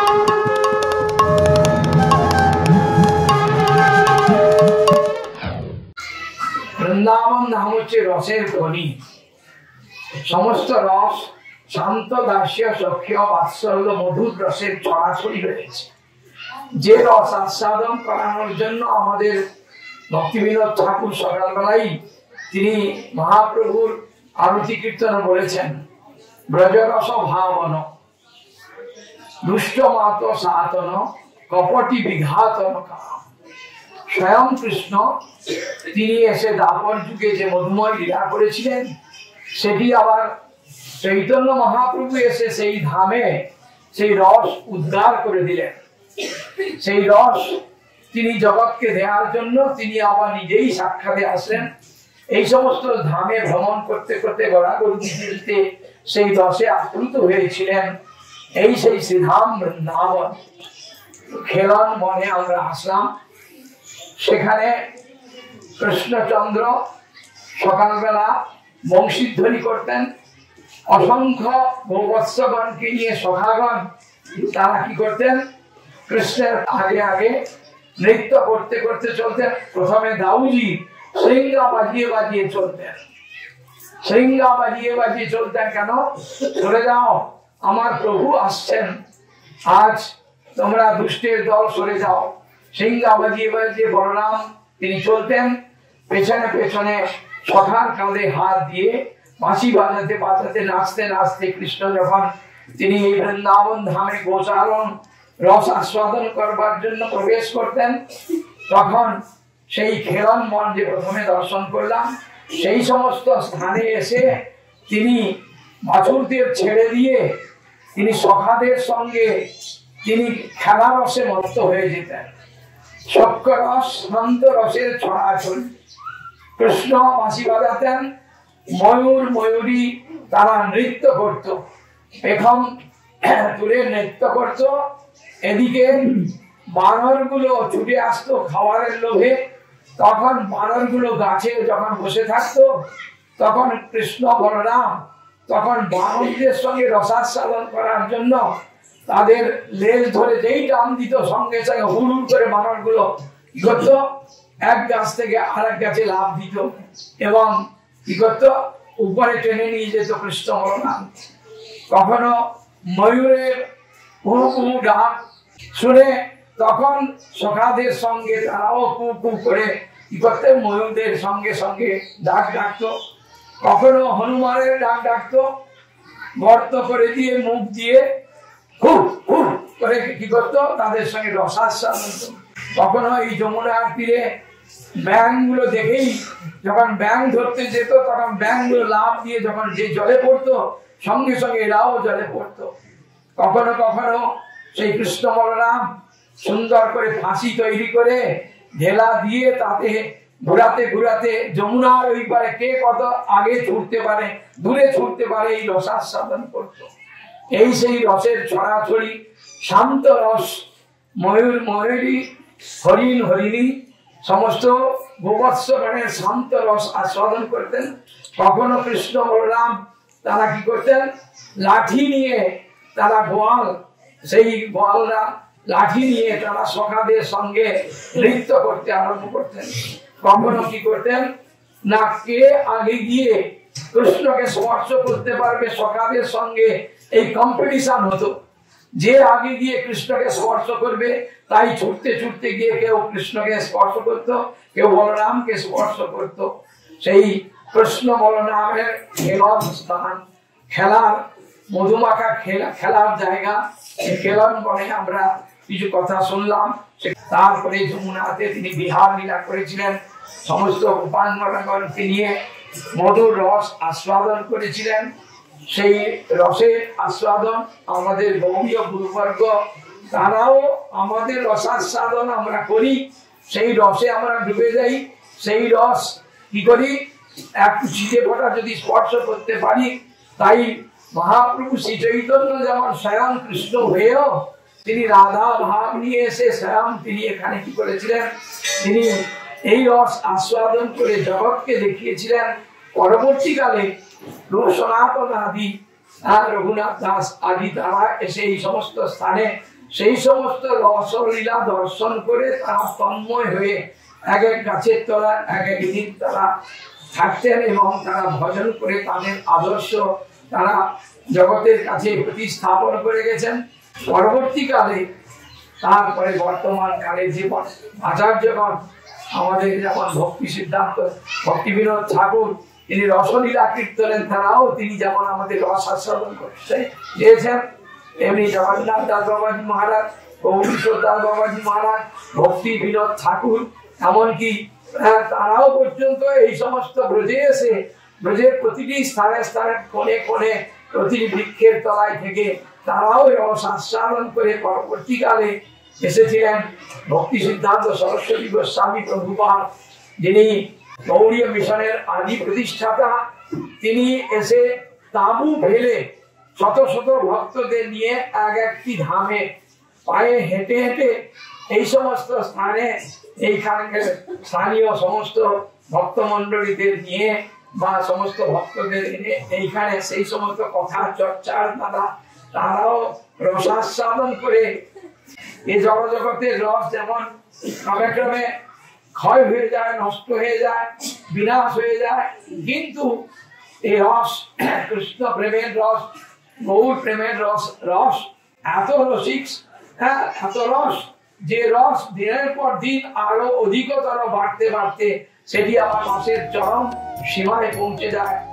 বৃন্দাবন ধাম হচ্ছে রসের খনি। সমস্ত রস শান্ত, দাস্য, সখ্য, বাৎসল্য, মধুর রসের ছড়াছড়ি রয়েছে। যে রস আস্বাদন করানোর জন্য আমাদের ভক্তিবিনোদ ঠাকুর সকালবেলাই তিনি মহাপ্রভুর আরতি কীর্তন বলেছেন, ব্রজরস ভাবন দুষ্ট মাত সাতন কপটি বিঘাতন কাম। স্বয়ং কৃষ্ণ তিনি এসে দ্বাপর যুগে যে মধুময় লীলা করেছিলেন, সেটি আবার চৈতন্য মহাপ্রভু এসে সেই ধামে সেই রস উদ্ধার করে দিলেন। সেই রস তিনি জগৎকে দেওয়ার জন্য তিনি আবার নিজেই সাক্ষাতে আসলেন। এই সমস্ত ধামে ভ্রমণ করতে করতে গড়াগড়ি দিতে সেই রসে আপ্লুত হয়েছিলেন। এই সেই শ্রীধাম বৃন্দাবন খেলন বনে আমরা আসলাম। সেখানে কৃষ্ণচন্দ্র সকালবেলা বংশীধ্বনি করতেন। অসংখ্য গোবৎসগণকে নিয়ে সখাগণ তারা কি করতেন, কৃষ্ণের আগে আগে নৃত্য করতে করতে চলতেন। প্রথমে দাউজি শৃঙ্গা বাজিয়ে বাজিয়ে চলতেন। শৃঙ্গা বাজিয়ে বাজিয়ে চলতেন কেন? চলে যাও, আমার প্রভু আসছেন, আজ তোমরা দুষ্টের দল সরে যাও। শৃঙ্গা বাজিয়ে বাজিয়ে বলরাম তিনি চলতেন। পেছনে পেছনে সখার কাঁধে হাত দিয়ে বাঁশি বাজাতে বাজাতে নাচতে নাচতে কৃষ্ণ যখন তিনি এই বৃন্দাবন ধামে গোচারণ রস আস্বাদন করবার জন্য প্রবেশ করতেন, তখন সেই খেলন মন যে প্রথমে দর্শন করলাম, সেই সমস্ত স্থানে এসে তিনি বাছুরদের ছেড়ে দিয়ে তিনি সখাদের সঙ্গে তিনি খেলা রসে মত্ত হয়ে যেতেন। সখ্য রস, শান্ত রসের ছড়াছড়ি। কৃষ্ণ বাঁশি বাজাতেন, ময়ূর ময়ূরী তারা নৃত্য করত, এখন তুলে নৃত্য করত। এদিকে বানর গুলো ছুটে আসতো খাবারের লোভে। তখন বানর গুলো গাছে যখন বসে থাকতো, তখন কৃষ্ণ বলরাম তখন বানরদের সঙ্গে রসাস্বাদন করার জন্য তাদের লেজ ধরে যেই টান দিত, সঙ্গে সঙ্গে হুড় করে বানর গুলো কি করতো, এক গাছ থেকে আরেক গাছে লাফ দিত এবং কি করতো, উপরে টেনে নিয়ে যেত কৃষ্ণ বলরাম। কখনো ময়ূরের কু কু ডাক শুনে তখন সখাদের সঙ্গে তারাও কু কু করে কি করতে, ময়ূরদের সঙ্গে সঙ্গে ডাক ডাকতো। কখনো হনুমানের ডাক ডাকতো, গর্ত করে দিয়ে মুখ দিয়ে হুপ হুপ করে কি করতো, তাদের সঙ্গে রসাস্বাদন। কখনো এই যমুনার তীরে ব্যাঙ গুলো দেখেই যখন ব্যাঙ ধরতে যেত, তখন ব্যাঙ গুলো লাফ দিয়ে যখন যে জলে পড়তো, সঙ্গে সঙ্গে এরাও জলে পড়তো। কখনো কখনো সেই কৃষ্ণ বলরাম সুন্দর করে ফাঁসি তৈরি করে ঢেলা দিয়ে তাতে ঘুরাতে ঘুরাতে যমুনার ওই পারে কে কত আগে ছুটতে পারে, দূরে ছুটতে পারে, এই রসাস্বাদন করতো। এই সেই রসের ছড়াছড়ি, শান্ত রস। ময়ূর ময়ূরী, হরিণ হরিণী, সমস্ত গোবৎসগণের শান্ত রস আস্বাদন করতেন। কখনো কৃষ্ণ বলরাম তারা কি করতেন, লাঠি নিয়ে তারা গোয়াল, সেই গোয়ালরা লাঠি নিয়ে তারা সখাদের সঙ্গে নৃত্য করতে আরম্ভ করতেন। কখনো কি করতেন না, কে আগে গিয়ে কৃষ্ণকে স্পর্শ করতে পারবে সখাদের সঙ্গে এই কম্পিটিশন হতো। যে আগে গিয়ে কৃষ্ণকে স্পর্শ করবে তাই ছুটতে ছুটতে গিয়ে কেউ কৃষ্ণকে স্পর্শ করত, কেউ বলরামকে স্পর্শ করত। সেই কৃষ্ণ বলরামের খেলার স্থান, খেলার মধুমাখা খেলার জায়গা, এই খেলন বনে আমরা কিছু কথা শুনলাম। তারপরে যমুনাতে তিনি বিহার লীলা করেছিলেন, সমস্ত গোপাঙ্গনাগণকে নিয়ে মধুর রস আস্বাদন করেছিলেন। সেই রসের আস্বাদন আমাদের গৌড়ীয় গুরুবর্গ তারাও আমাদের রসাস্বাদন আমরা করি, সেই রসে আমরা ডুবে যাই। সেই রস কি করি, একটু ছিটে ফোঁটা যদি স্পর্শ করতে পারি। তাই মহাপ্রভু শ্রী চৈতন্য যেমন স্বয়ং কৃষ্ণ হয়েও তিনি রাধা ভাব নিয়ে এসে স্বয়ং তিনি এখানে কি করেছিলেন, তিনি এই রস আস্বাদন করে জগৎকে দেখিয়েছিলেন। পরবর্তীকালে সনাতন আদি রঘুনাথ দাস আদি তারা এসে এই সমস্ত স্থানে সেই সমস্ত রসলীলা দর্শন করে তারা তন্ময় হয়ে এক এক গাছের তলা এক এক দিন তারা থাকতেন এবং তারা ভজন করে তাদের আদর্শ তারা জগতের কাছে প্রতিস্থাপন করে গেছেন। পরবর্তীকালে তারপরে বর্তমান কালে যে আচার্যগণ আমাদের যেমন ভক্তি সিদ্ধান্ত ভক্তি বিনোদ ঠাকুর তিনি রসলীলা কীর্তনের দ্বারাও তিনি যেমন আমাদের রস আস্বাদন করতে চেয়েছেন, তেমনি জগন্নাথ দাস বাবাজি মহারাজ, গৌরীশ্বর দাস বাবাজি মহারাজ, ভক্তি বিনোদ ঠাকুর এমনকি তারাও পর্যন্ত এই সমস্ত ব্রজে এসে ব্রজের প্রতিটি স্থানে স্থানে কোণে কোণে প্রতিটি বৃক্ষের তলায় থেকে তারাও রস আস্বাদন করে পরবর্তীকালে এসেছিলেন। ভক্তি সিদ্ধান্ত সরস্বতী গোস্বামী প্রভুপাদ যিনি গৌড়ীয় মিশনের আদি প্রতিষ্ঠাতা, তিনি এসে তাঁবু ফেলে শত শত ভক্তদের নিয়ে এক একটি ধামে পায়ে হেঁটে হেঁটে এই সমস্ত স্থানে এইখানকার স্থানীয় সমস্ত ভক্তমণ্ডলীদের নিয়ে বা সমস্ত ভক্তদের এনে এইখানে সেই সমস্ত কথা চর্চার দ্বারা তারাও রসাস্বাদন করে এই জগতের রস যেমন ক্রমে ক্রমে ক্ষয় হয়ে যায়, নষ্ট হয়ে যায়, বিনাশ হয়ে যায়, কিন্তু এই রস কৃষ্ণ প্রেমের রস, গৌর প্রেমের রস, রস এত রসিক, এত রস যে রস দিনের পর দিন আরো অধিকতর বাড়তে বাড়তে সেটি আবার রসের চরম সীমায় পৌঁছে যায়।